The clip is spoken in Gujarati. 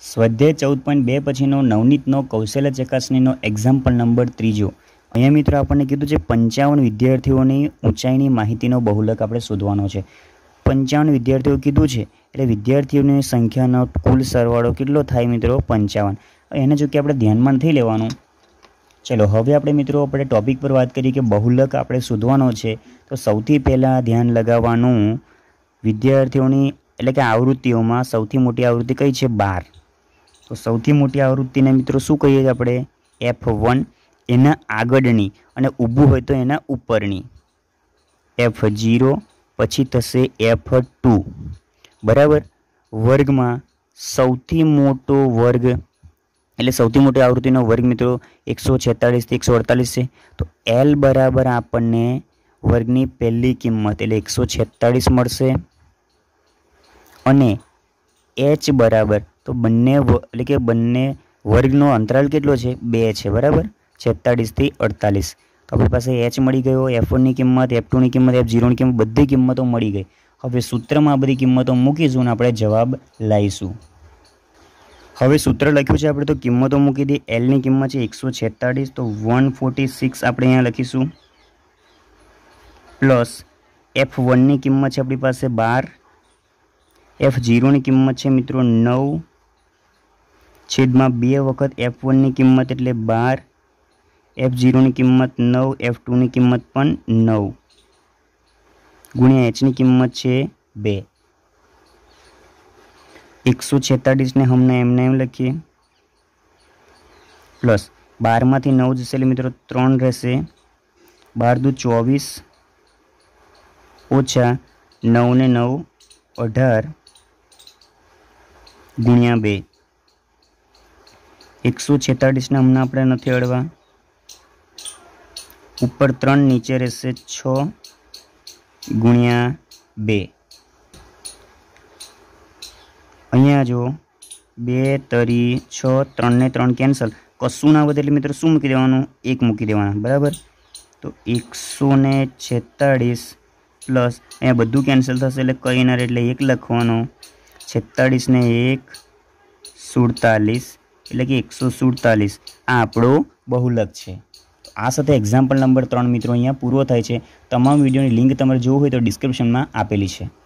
સ્વાધ્યાય 14.2 પછીનો નવનીતનો કૌશલ્ય ચકાસણીનો એક્ઝામ્પલ નંબર 3. અહીંયા મિત્રો આપણને કીધું છે 55 વિદ્યાર્થીઓની ઊંચાઈની માહિતીનો બહુલક આપણે શોધવાનો છે. 55 વિદ્યાર્થીઓ કીધું છે એટલે વિદ્યાર્થીઓની સંખ્યાનો કુલ સરવાળો કેટલો થાય મિત્રો? 55. એને જો કે આપણે ધ્યાનમાં નથી લેવાનું. ચલો હવે આપણે મિત્રો આપણે ટોપિક પર વાત કરીએ કે બહુલક આપણે શોધવાનો છે. તો સૌથી પહેલાં ધ્યાન લગાવવાનું વિદ્યાર્થીઓની એટલે કે આવૃત્તિઓમાં સૌથી મોટી આવૃત્તિ કઈ છે? 12. તો સૌથી મોટી આવૃત્તિને મિત્રો શું કહીએ છીએ આપણે? F1. એના આગળની અને ઊભું હોય તો એના ઉપરની F0, પછી થશે F2. બરાબર. વર્ગમાં સૌથી મોટો વર્ગ એટલે સૌથી મોટી આવૃત્તિનો વર્ગ મિત્રો 146 થી 148 છે. તો L બરાબર આપણને વર્ગની પહેલી કિંમત એટલે 146 મળશે અને H બરાબર તો બંને એટલે કે બંને વર્ગનો અંતરાલ કેટલો છે? 2 છે. બરાબર. 46 થી 48. તો આપણી પાસે H મળી ગયો, F1ની કિંમત, F2ની કિંમત, F0ની કિંમત, બધી કિંમતો મળી ગઈ. હવે સૂત્રમાં આ બધી કિંમતો મૂકીશું અને આપણે જવાબ લાવીશું. હવે સૂત્ર લખ્યું છે આપણે તો કિંમતો મૂકી દઈએ. Lની કિંમત છે 146 તો 146 આપણે અહીંયા લખીશું પ્લસ F1ની કિંમત છે આપણી પાસે 12, F0ની કિંમત છે મિત્રો 9 છેદમાં 2 વખત F1ની કિંમત એટલે 12, F0ની કિંમત 9, F2ની કિંમત પણ 9 ગુણ્યા Hની કિંમત છે 2. 146 ને હમણાં એમને એમ લખીએ પ્લસ 12માંથી 9 જશે એટલે મિત્રો 3 રહેશે. 12 દુ 24 ઓછા 9 ને 9 18 ગુણ્યા 2. 146 ને હમણાં આપણે નથી અડવા. ઉપર 3 નીચે રહેશે 6 ગુણ્યા 2. અહીંયા જો 2 તરી 6, 3 ને 3 કેન્સલ, કશું ના વધે એટલે મિત્રો શું મૂકી દેવાનું? 1 મૂકી દેવાના. બરાબર. તો 146 પ્લસ અહીંયા બધું કેન્સલ થશે એટલે કંઈ ના રહે એટલે 1 લખવાનો. 46 ને 1 47 એટલે કે 147. આ આપણો બહુલક છે. આ સાથે એક્ઝામ્પલ નંબર 3 મિત્રો અહીંયા પૂરો થાય છે. તમામ વિડીયોની લિંક તમારે જોવું હોય તો ડિસ્ક્રિપ્શનમાં આપેલી છે.